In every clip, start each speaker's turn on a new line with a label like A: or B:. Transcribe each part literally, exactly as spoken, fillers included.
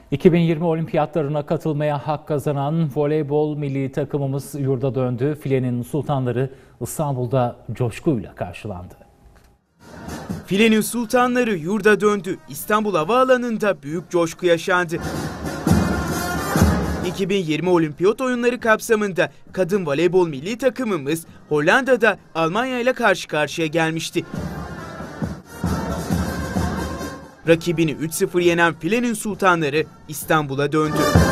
A: iki bin yirmi olimpiyatlarına katılmaya hak kazanan voleybol milli takımımız yurda döndü. Filenin sultanları İstanbul'da coşkuyla karşılandı.
B: Filenin sultanları yurda döndü. İstanbul Havaalanı'nda büyük coşku yaşandı. iki bin yirmi Olimpiyat Oyunları kapsamında kadın voleybol milli takımımız Hollanda'da Almanya ile karşı karşıya gelmişti. Rakibini üç sıfır yenen Filenin sultanları İstanbul'a döndü.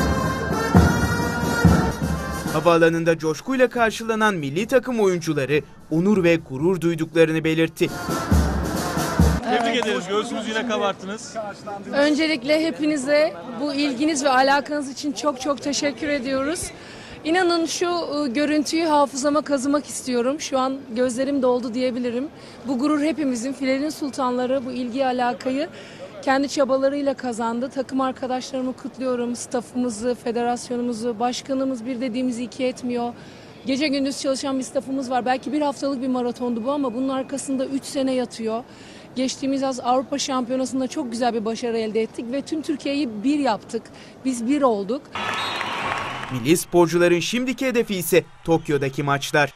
B: Havaalanında coşkuyla karşılanan milli takım oyuncuları onur ve gurur duyduklarını belirtti.
C: Tebrik ederiz. Göğsünüzü yine kabarttınız.
D: Öncelikle hepinize bu ilginiz ve alakanız için çok çok teşekkür ediyoruz. İnanın şu görüntüyü hafızama kazımak istiyorum. Şu an gözlerim doldu diyebilirim. Bu gurur hepimizin. Filenin sultanları bu ilgi alakayı kendi çabalarıyla kazandı. Takım arkadaşlarımı kutluyorum. Stafımızı, federasyonumuzu, başkanımız bir dediğimizi iki etmiyor. Gece gündüz çalışan bir stafımız var. Belki bir haftalık bir maratondu bu ama bunun arkasında üç sene yatıyor. Geçtiğimiz yaz Avrupa Şampiyonası'nda çok güzel bir başarı elde ettik ve tüm Türkiye'yi bir yaptık. Biz bir olduk.
B: Milli sporcuların şimdiki hedefi ise Tokyo'daki maçlar.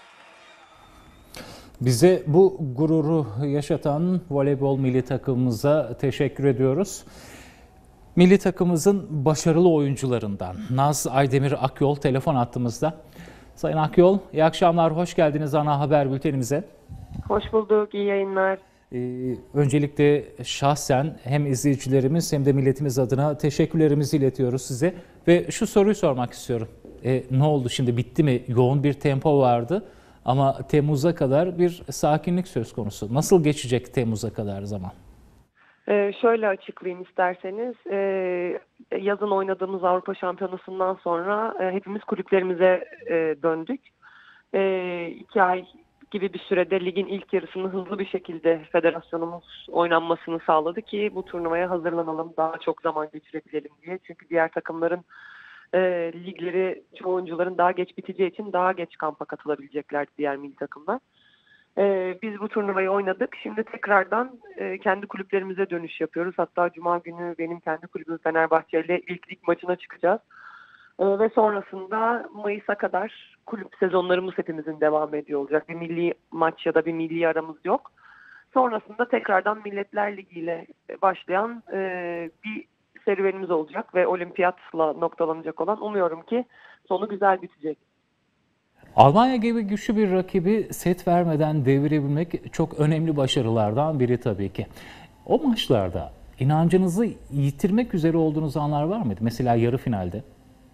A: Bize bu gururu yaşatan voleybol milli takımımıza teşekkür ediyoruz. Milli takımımızın başarılı oyuncularından Naz Aydemir Akyol telefon attığımızda. Sayın Akyol, iyi akşamlar, hoş geldiniz ana haber bültenimize.
E: Hoş bulduk, iyi yayınlar.
A: Ee, öncelikle şahsen hem izleyicilerimiz hem de milletimiz adına teşekkürlerimizi iletiyoruz size. Ve şu soruyu sormak istiyorum. E, ne oldu şimdi, bitti mi? Yoğun bir tempo vardı ama Temmuz'a kadar bir sakinlik söz konusu. Nasıl geçecek Temmuz'a kadar zaman?
E: Ee, şöyle açıklayayım isterseniz. Ee, yazın oynadığımız Avrupa Şampiyonası'ndan sonra e, hepimiz kulüplerimize e, döndük. E, iki ay gibi bir sürede ligin ilk yarısını hızlı bir şekilde federasyonumuz oynanmasını sağladı ki bu turnuvaya hazırlanalım, daha çok zaman geçirebilelim diye. Çünkü diğer takımların e, ligleri, çoğu oyuncuların daha geç biteceği için daha geç kampa katılabilecekler diğer milli takımlar. E, biz bu turnuvayı oynadık. Şimdi tekrardan e, kendi kulüplerimize dönüş yapıyoruz. Hatta Cuma günü benim kendi kulübüm Fenerbahçe ile ilk lig maçına çıkacağız. Ee, ve sonrasında Mayıs'a kadar kulüp sezonlarımız hepimizin devam ediyor olacak. Bir milli maç ya da bir milli aramız yok. Sonrasında tekrardan Milletler Ligi ile başlayan e, bir serüvenimiz olacak ve olimpiyatla noktalanacak olan, umuyorum ki sonu güzel bitecek.
A: Almanya gibi güçlü bir rakibi set vermeden devirebilmek çok önemli başarılardan biri tabii ki. O maçlarda inancınızı yitirmek üzere olduğunuz anlar var mıydı? Mesela yarı finalde.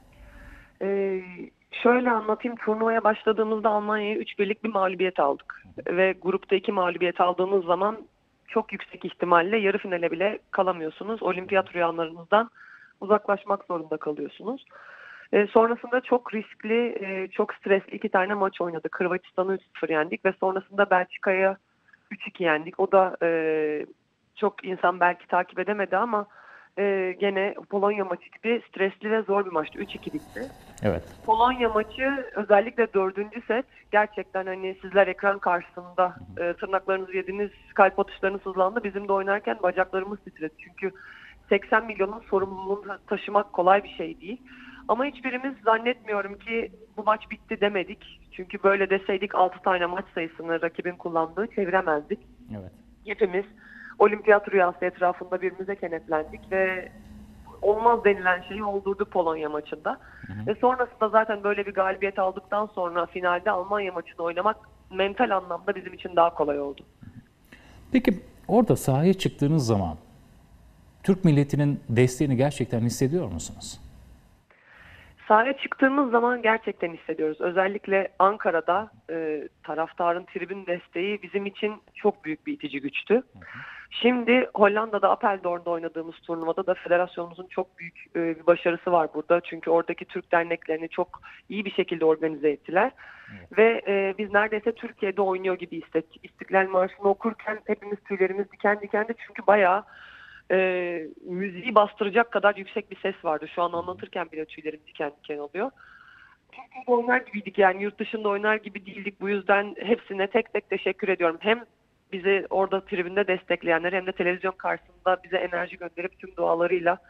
E: Ee, şöyle anlatayım. Turnuvaya başladığımızda Almanya'ya üç birlik bir mağlubiyet aldık. Ve grupta iki mağlubiyet aldığınız zaman çok yüksek ihtimalle yarı finale bile kalamıyorsunuz. Olimpiyat rüyalarınızdan uzaklaşmak zorunda kalıyorsunuz. Ee, sonrasında çok riskli, e, çok stresli iki tane maç oynadık. Hırvatistan'ı üç sıfır yendik ve sonrasında Belçika'ya üç iki yendik. O da e, çok insan belki takip edemedi ama Ee, gene Polonya maçı gibi stresli ve zor bir maçtı. üç iki bitti.
A: Evet.
E: Polonya maçı, özellikle dördüncü set, gerçekten hani sizler ekran karşısında e, tırnaklarınızı yediniz, kalp atışlarınız hızlandı. Bizim de oynarken bacaklarımız titredi. Çünkü seksen milyonun sorumluluğunu taşımak kolay bir şey değil. Ama hiçbirimiz zannetmiyorum ki bu maç bitti demedik. Çünkü böyle deseydik altı tane maç sayısını rakibin kullandığı çeviremezdik.
A: Evet.
E: Hepimiz olimpiyat rüyası etrafında birbirimize kenetlendik ve olmaz denilen şeyi oldurdu Polonya maçında. Hı hı. Ve sonrasında zaten böyle bir galibiyet aldıktan sonra finalde Almanya maçını oynamak mental anlamda bizim için daha kolay oldu.
A: Peki orada sahaya çıktığınız zaman Türk milletinin desteğini gerçekten hissediyor musunuz?
E: Sahaya çıktığımız zaman gerçekten hissediyoruz. Özellikle Ankara'da e, taraftarın tribün desteği bizim için çok büyük bir itici güçtü. Hı hı. Şimdi Hollanda'da Apeldoorn'da oynadığımız turnuvada da federasyonumuzun çok büyük e, bir başarısı var burada. Çünkü oradaki Türk derneklerini çok iyi bir şekilde organize ettiler. Evet. Ve e, biz neredeyse Türkiye'de oynuyor gibi hissettik. İstiklal Marşı'nı okurken hepimiz tüylerimiz diken dikendi. Çünkü bayağı e, müziği bastıracak kadar yüksek bir ses vardı. Şu an anlatırken bile tüylerim diken diken oluyor. Türkiye'de oynar gibiydik, yani yurt dışında oynar gibi değildik. Bu yüzden hepsine tek tek teşekkür ediyorum. Hem bizi orada tribünde destekleyenler hem de televizyon karşısında bize enerji gönderip tüm dualarıyla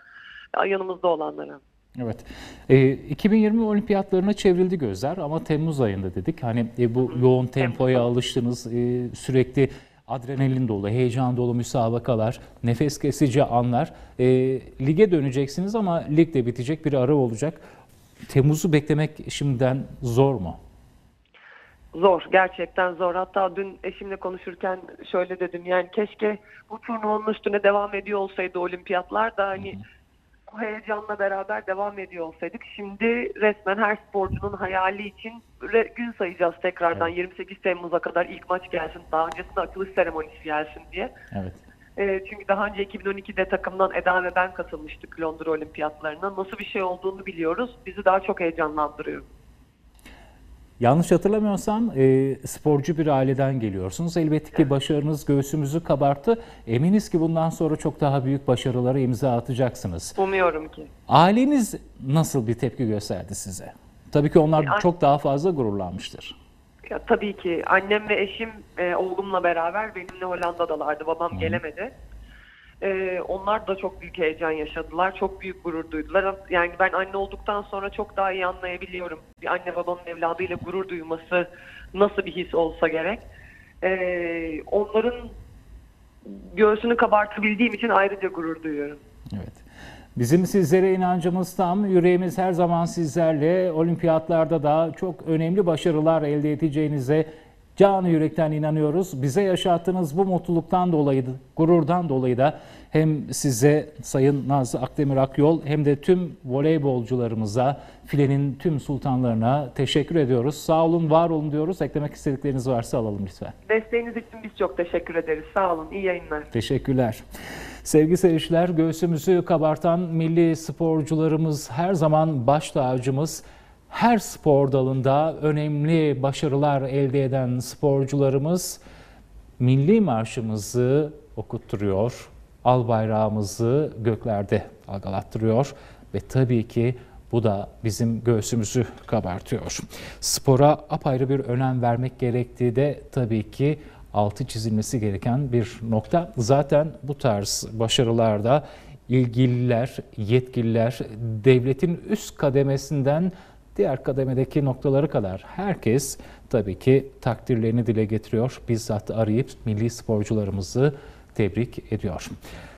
E: yanımızda olanlara.
A: Evet. E, iki bin yirmi olimpiyatlarına çevrildi gözler ama Temmuz ayında dedik. Hani e, bu yoğun tempoya alıştınız, e, sürekli adrenalin dolu, heyecan dolu müsabakalar, nefes kesici anlar. E, lige döneceksiniz ama lig de bitecek, bir ara olacak. Temmuz'u beklemek şimdiden zor mu?
E: Zor, gerçekten zor. Hatta dün eşimle konuşurken şöyle dedim, yani keşke bu turnuvanın üstüne devam ediyor olsaydı olimpiyatlar da hani bu heyecanla beraber devam ediyor olsaydık. Şimdi resmen her sporcunun hayali için gün sayacağız tekrardan, evet. yirmi sekiz Temmuz'a kadar ilk maç gelsin, daha öncesinde açılış seremonisi gelsin diye.
A: Evet.
E: E, çünkü daha önce iki bin on ikide takımdan Eda ve ben katılmıştık Londra Olimpiyatlarına. Nasıl bir şey olduğunu biliyoruz. Bizi daha çok heyecanlandırıyor.
A: Yanlış hatırlamıyorsam e, sporcu bir aileden geliyorsunuz. Elbette ki başarınız göğsümüzü kabarttı. Eminiz ki bundan sonra çok daha büyük başarılara imza atacaksınız.
E: Umuyorum ki.
A: Aileniz nasıl bir tepki gösterdi size? Tabii ki onlar
E: Yani,
A: çok daha fazla gururlanmıştır.
E: Ya, tabii ki. Annem ve eşim e, oğlumla beraber benimle Hollanda'dalardı. Babam Hı. gelemedi. E, onlar da çok büyük heyecan yaşadılar. Çok büyük gurur duydular. Yani ben anne olduktan sonra çok daha iyi anlayabiliyorum. Bir anne babanın evladıyla gurur duyması nasıl bir his olsa gerek. E, onların göğsünü kabartabildiğim için ayrıca gurur duyuyorum.
A: Evet. Bizim sizlere inancımız tam, yüreğimiz her zaman sizlerle. Olimpiyatlarda da çok önemli başarılar elde edeceğinize canı yürekten inanıyoruz. Bize yaşattığınız bu mutluluktan dolayı, gururdan dolayı da hem size Sayın Nazlı Akdemir Akyol hem de tüm voleybolcularımıza, filenin tüm sultanlarına teşekkür ediyoruz. Sağ olun, var olun diyoruz. Eklemek istedikleriniz varsa alalım lütfen.
E: Desteğiniz için biz çok teşekkür ederiz. Sağ olun, iyi yayınlar.
A: Teşekkürler. Sevgili seyirciler, göğsümüzü kabartan milli sporcularımız her zaman baş tacımız. Her spor dalında önemli başarılar elde eden sporcularımız milli marşımızı okutturuyor, al bayrağımızı göklerde dalgalattırıyor ve tabii ki bu da bizim göğsümüzü kabartıyor. Spora apayrı bir önem vermek gerektiği de tabii ki altı çizilmesi gereken bir nokta. Zaten bu tarz başarılarda ilgililer, yetkililer, devletin üst kademesinden diğer kademedeki noktaları kadar herkes tabii ki takdirlerini dile getiriyor. Bizzat arayıp milli sporcularımızı tebrik ediyor.